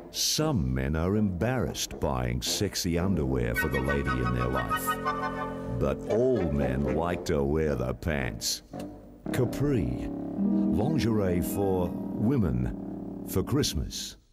Some men are embarrassed buying sexy underwear for the lady in their life. But all men like to wear the pants. Capri, lingerie for women for Christmas.